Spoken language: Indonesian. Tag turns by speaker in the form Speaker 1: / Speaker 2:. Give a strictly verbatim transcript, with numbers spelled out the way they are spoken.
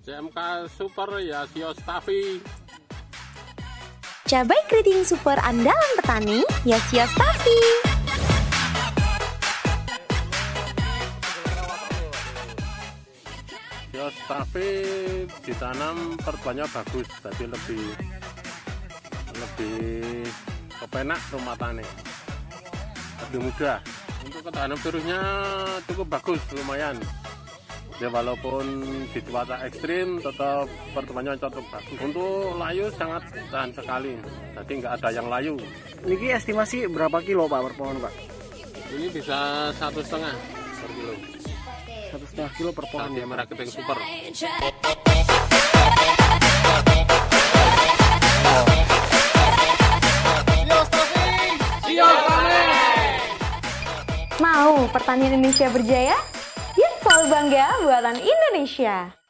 Speaker 1: C M K Super ya Sio Staffy.
Speaker 2: Cabai keriting super andalan petani ya Sio Staffy.
Speaker 1: Sio Staffy ditanam pertumbuhannya bagus, jadi lebih lebih kepenak rumah tani, lebih mudah. Untuk ketahanan virusnya cukup bagus, lumayan. Ya walaupun di cuaca ekstrim tetap pertumbuhannya cukup bagus. Untuk layu sangat tahan sekali, jadi nggak ada yang layu.
Speaker 3: Niki estimasi berapa kilo Pak per pohon Pak?
Speaker 1: Ini bisa satu setengah per kilo.
Speaker 3: Satu setengah kilo per pohon.
Speaker 1: Cabai merah keriting super.
Speaker 2: Mau pertanian Indonesia berjaya? Yuk selalu bangga buatan Indonesia.